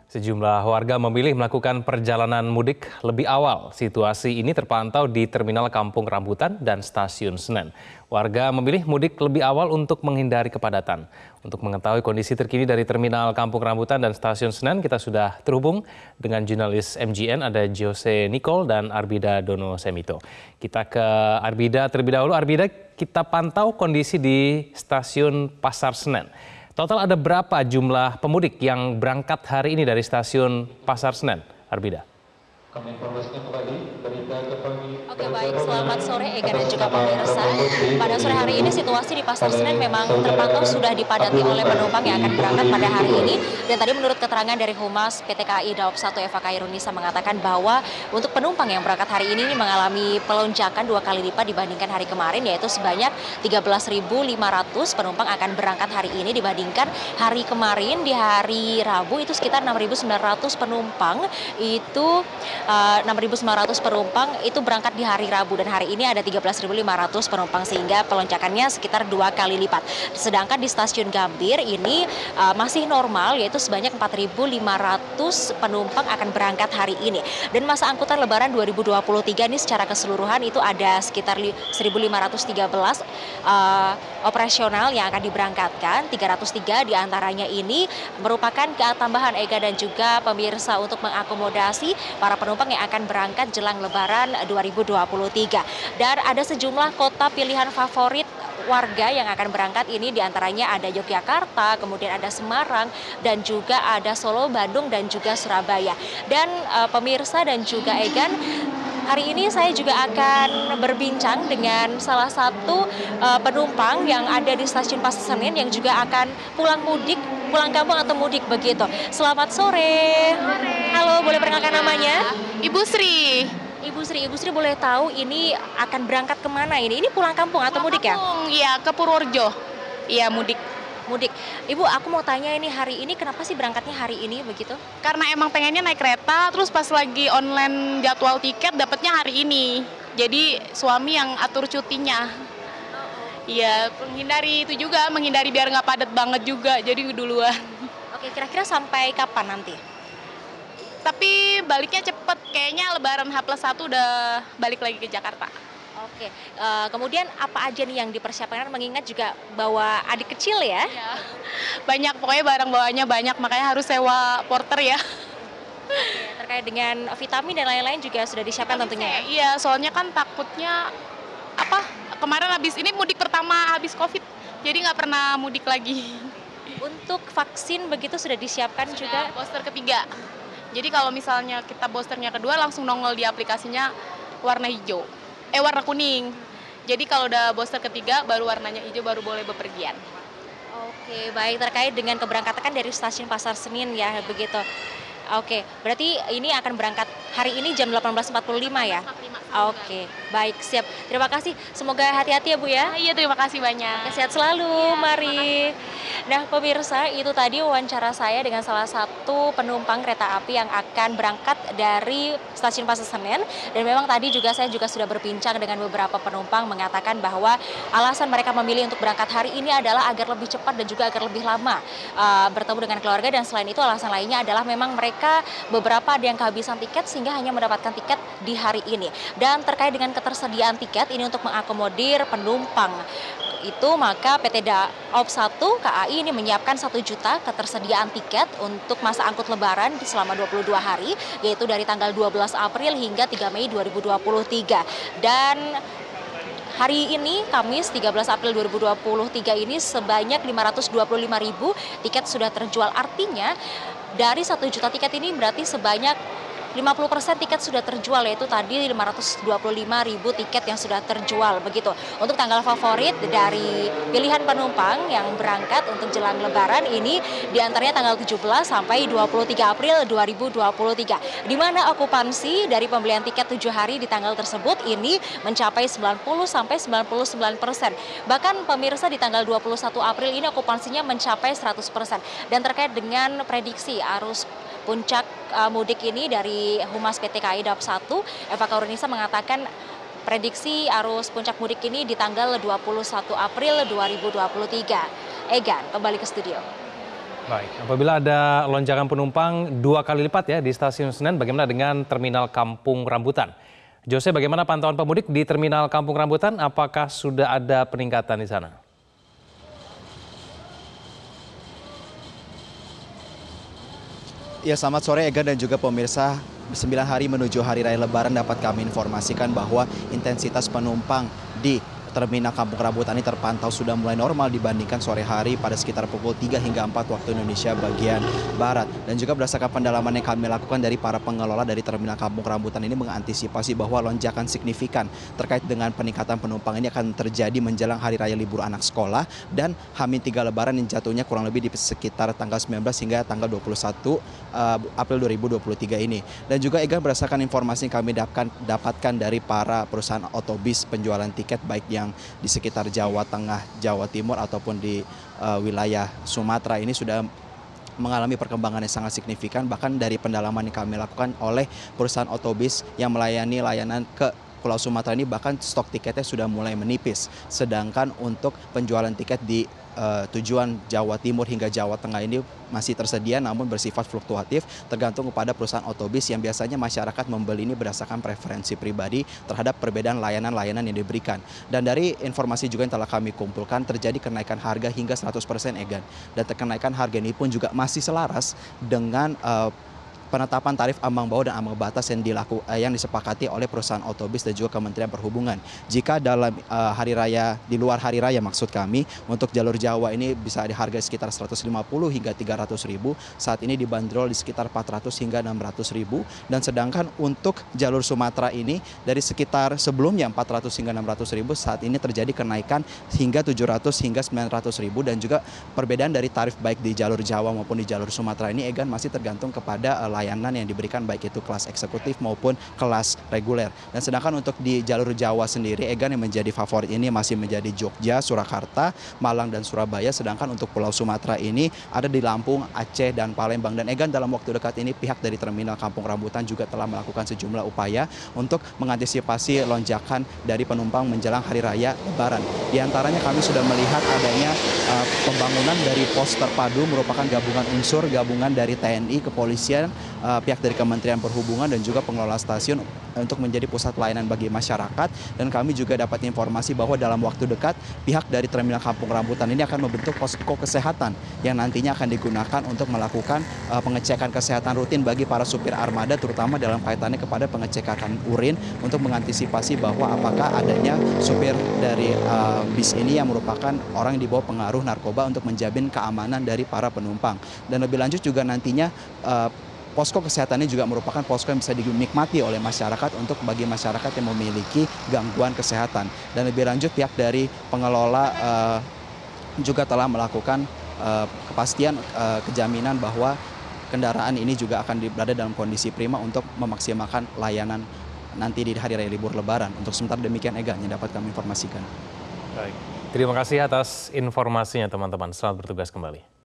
Sejumlah warga memilih melakukan perjalanan mudik lebih awal. Situasi ini terpantau di Terminal Kampung Rambutan dan Stasiun Senen. Warga memilih mudik lebih awal untuk menghindari kepadatan. Untuk mengetahui kondisi terkini dari Terminal Kampung Rambutan dan Stasiun Senen, kita sudah terhubung dengan jurnalis MGN, ada Jose Nicole dan Arbida Dono Semito. Kita ke Arbida terlebih dahulu. Arbida, kita pantau kondisi di Stasiun Pasar Senen. Total ada berapa jumlah pemudik yang berangkat hari ini dari stasiun Pasar Senen, Arbida? Oke, baik, selamat sore Ega dan juga pemirsa. Pada sore hari ini situasi di Pasar Senen memang terpantau sudah dipadati oleh penumpang yang akan berangkat pada hari ini. Dan tadi menurut keterangan dari Humas PT KAI Daob 1 Eva Kairunisa mengatakan bahwa untuk penumpang yang berangkat hari ini mengalami pelonjakan 2 kali lipat dibandingkan hari kemarin, yaitu sebanyak 13.500 penumpang akan berangkat hari ini dibandingkan hari kemarin. Di hari Rabu itu sekitar 6.900 penumpang, itu 6.900 penumpang itu berangkat di hari Rabu, dan hari ini ada 13.500 penumpang sehingga pelonjakannya sekitar 2 kali lipat. Sedangkan di Stasiun Gambir ini masih normal, yaitu sebanyak 4.500 penumpang akan berangkat hari ini. Dan masa angkutan Lebaran 2023 ini secara keseluruhan itu ada sekitar 1.513 operasional yang akan diberangkatkan. 303 diantaranya ini merupakan tambahan Ega dan juga pemirsa untuk mengakomodasi para penumpang yang akan berangkat jelang Lebaran 2023. Dan ada sejumlah kota pilihan favorit warga yang akan berangkat ini, diantaranya ada Yogyakarta, kemudian ada Semarang, dan juga ada Solo, Bandung, dan juga Surabaya. Dan pemirsa dan juga Egan, hari ini saya juga akan berbincang dengan salah satu penumpang yang ada di Stasiun Pasar Senen yang juga akan pulang kampung atau mudik begitu. Selamat sore. Halo, boleh perkenalkan namanya? Ibu Sri. Ibu Sri boleh tahu ini akan berangkat kemana ini? Ini pulang kampung atau mudik ya? Iya, ke Purworejo. Iya, mudik. Mudik. Ibu, aku mau tanya ini hari ini kenapa sih berangkatnya hari ini begitu? Karena emang pengennya naik kereta, terus pas lagi online jadwal tiket dapatnya hari ini. Jadi suami yang atur cutinya. Iya, menghindari itu juga, menghindari biar nggak padat banget juga, jadi duluan. Oke, kira-kira sampai kapan nanti? Tapi baliknya cepet, kayaknya Lebaran H+1 udah balik lagi ke Jakarta. Oke, kemudian apa aja nih yang dipersiapkan, mengingat juga bawa adik kecil ya? Iya, banyak, pokoknya barang bawaannya banyak, makanya harus sewa porter ya. Oke, terkait dengan vitamin dan lain-lain juga sudah disiapkan tentunya ya? Iya, soalnya kan takutnya kemarin habis ini mudik pertama habis COVID, jadi nggak pernah mudik lagi. Untuk vaksin begitu sudah disiapkan juga? Booster ketiga. Jadi kalau misalnya kita boosternya kedua langsung nongol di aplikasinya warna hijau, warna kuning. Jadi kalau udah booster ketiga baru warnanya hijau, baru boleh bepergian. Oke, baik, terkait dengan keberangkatan dari Stasiun Pasar Senen ya begitu. Oke, berarti ini akan berangkat hari ini jam 18.45 ya? Oke, baik, siap. Terima kasih. Semoga hati-hati ya Bu ya. Iya, terima kasih banyak. Oke, sehat selalu, mari. Nah, pemirsa, itu tadi wawancara saya dengan salah satu penumpang kereta api yang akan berangkat dari Stasiun Pasar Senen. Dan memang tadi juga saya sudah berbincang dengan beberapa penumpang mengatakan bahwa alasan mereka memilih untuk berangkat hari ini adalah agar lebih cepat dan juga agar lebih lama bertemu dengan keluarga. Dan selain itu alasan lainnya adalah memang mereka beberapa ada yang kehabisan tiket sehingga hanya mendapatkan tiket di hari ini. Dan terkait dengan ketersediaan tiket ini untuk mengakomodir penumpang itu, maka PT Daob 1 KAI ini menyiapkan 1 juta ketersediaan tiket untuk masa angkut Lebaran selama 22 hari, yaitu dari tanggal 12 April hingga 3 Mei 2023. Dan hari ini, Kamis 13 April 2023 ini sebanyak 525.000 tiket sudah terjual. Artinya dari 1 juta tiket ini berarti sebanyak 50% tiket sudah terjual, yaitu tadi 525.000 tiket yang sudah terjual begitu. Untuk tanggal favorit dari pilihan penumpang yang berangkat untuk jelang Lebaran ini diantaranya tanggal 17 sampai 23 April 2023. Di mana okupansi dari pembelian tiket 7 hari di tanggal tersebut ini mencapai 90 sampai 99%. Bahkan pemirsa di tanggal 21 April ini okupansinya mencapai 100%. Dan terkait dengan prediksi arus puncak mudik ini dari Humas PT KAI Daob 1, Eva Kairunisa mengatakan prediksi arus puncak mudik ini di tanggal 21 April 2023. Egan, kembali ke studio. Baik, apabila ada lonjakan penumpang 2 kali lipat ya di Stasiun Senen, bagaimana dengan Terminal Kampung Rambutan? Jose, bagaimana pantauan pemudik di Terminal Kampung Rambutan? Apakah sudah ada peningkatan di sana? Ya, selamat sore Ega dan juga pemirsa. 9 hari menuju Hari Raya Lebaran dapat kami informasikan bahwa intensitas penumpang di Terminal Kampung Rambutan ini terpantau sudah mulai normal dibandingkan sore hari pada sekitar pukul 3 hingga 4 waktu Indonesia bagian Barat. Dan juga berdasarkan pendalaman yang kami lakukan dari para pengelola dari Terminal Kampung Rambutan ini mengantisipasi bahwa lonjakan signifikan terkait dengan peningkatan penumpang ini akan terjadi menjelang Hari Raya Libur Anak Sekolah dan H-3 Lebaran yang jatuhnya kurang lebih di sekitar tanggal 19 hingga tanggal 21 April 2023 ini. Dan juga Ega, berdasarkan informasi yang kami dapatkan dari para perusahaan otobis penjualan tiket baik yang di sekitar Jawa Tengah, Jawa Timur ataupun di wilayah Sumatera ini sudah mengalami perkembangan yang sangat signifikan. Bahkan dari pendalaman yang kami lakukan oleh perusahaan otobis yang melayani layanan ke Pulau Sumatera ini, bahkan stok tiketnya sudah mulai menipis. Sedangkan untuk penjualan tiket di tujuan Jawa Timur hingga Jawa Tengah ini masih tersedia namun bersifat fluktuatif tergantung kepada perusahaan otobis yang biasanya masyarakat membeli ini berdasarkan preferensi pribadi terhadap perbedaan layanan-layanan yang diberikan. Dan dari informasi juga yang telah kami kumpulkan, terjadi kenaikan harga hingga 100% Egan. Dan kenaikan harga ini pun juga masih selaras dengan penetapan tarif ambang bawah dan ambang batas yang disepakati oleh perusahaan otobis dan juga Kementerian Perhubungan. Jika dalam hari raya, di luar hari raya maksud kami, untuk jalur Jawa ini bisa dihargai sekitar 150 hingga 300 ribu, saat ini dibanderol di sekitar 400 hingga 600 ribu, dan sedangkan untuk jalur Sumatera ini dari sekitar sebelumnya 400 hingga 600 ribu, saat ini terjadi kenaikan hingga 700 hingga 900 ribu, dan juga perbedaan dari tarif baik di jalur Jawa maupun di jalur Sumatera ini Egan masih tergantung kepada layanan yang diberikan baik itu kelas eksekutif maupun kelas reguler. Dan sedangkan untuk di jalur Jawa sendiri Egan yang menjadi favorit ini masih menjadi Jogja, Surakarta, Malang dan Surabaya. Sedangkan untuk Pulau Sumatera ini ada di Lampung, Aceh dan Palembang. Dan Egan dalam waktu dekat ini pihak dari Terminal Kampung Rambutan juga telah melakukan sejumlah upaya untuk mengantisipasi lonjakan dari penumpang menjelang Hari Raya Lebaran. Di antaranya kami sudah melihat adanya pembangunan dari pos terpadu merupakan gabungan dari TNI, kepolisian, pihak dari Kementerian Perhubungan dan juga pengelola stasiun untuk menjadi pusat pelayanan bagi masyarakat. Dan kami juga dapat informasi bahwa dalam waktu dekat pihak dari Terminal Kampung Rambutan ini akan membentuk posko kesehatan yang nantinya akan digunakan untuk melakukan pengecekan kesehatan rutin bagi para supir armada, terutama dalam kaitannya kepada pengecekan urin untuk mengantisipasi bahwa apakah adanya supir dari bis ini yang merupakan orang yang dibawa pengaruh narkoba untuk menjamin keamanan dari para penumpang. Dan lebih lanjut juga nantinya posko kesehatan ini juga merupakan posko yang bisa dinikmati oleh masyarakat untuk bagi masyarakat yang memiliki gangguan kesehatan. Dan lebih lanjut pihak dari pengelola juga telah melakukan kepastian kejaminan bahwa kendaraan ini juga akan berada dalam kondisi prima untuk memaksimalkan layanan nanti di Hari Raya Libur Lebaran. Untuk sementara demikian Ega yang dapat kami informasikan. Baik. Terima kasih atas informasinya teman-teman. Selamat bertugas kembali.